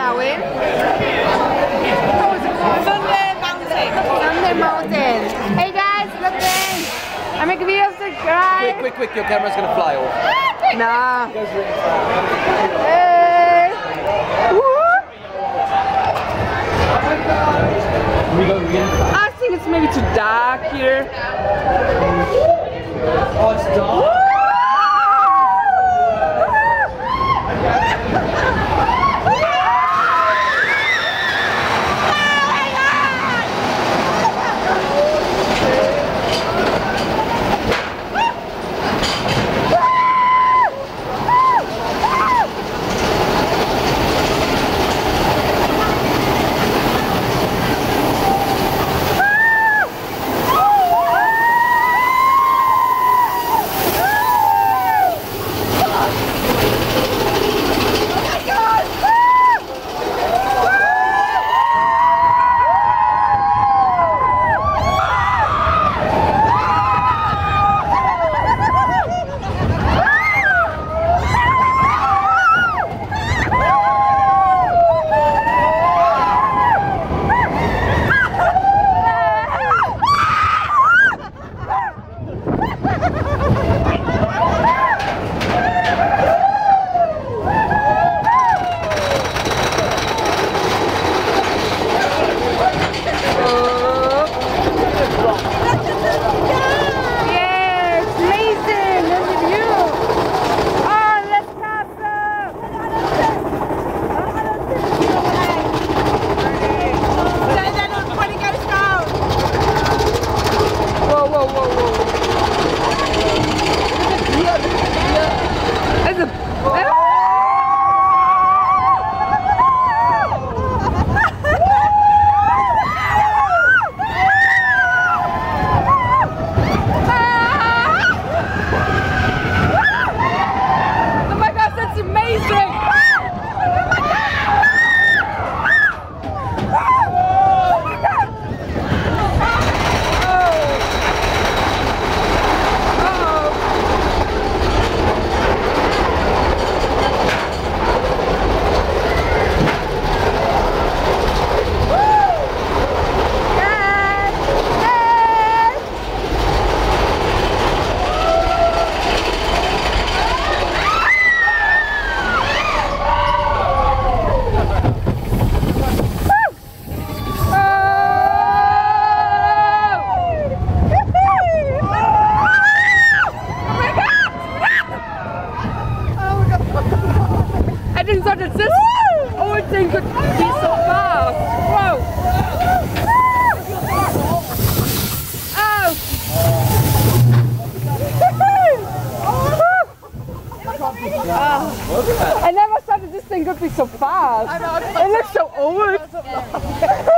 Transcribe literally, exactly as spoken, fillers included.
are we? Sunday Mountain. Sunday Mountain. Hey guys, looking. I make a video subscribe. Quick, quick, quick, your camera's gonna fly off. Nah. Hey. Woo. I think it's maybe too dark here. Oh, it's dark. I didn't thought that this old thing could be so fast. Whoa! Oh! I never thought that this thing could be so fast. It looks so old.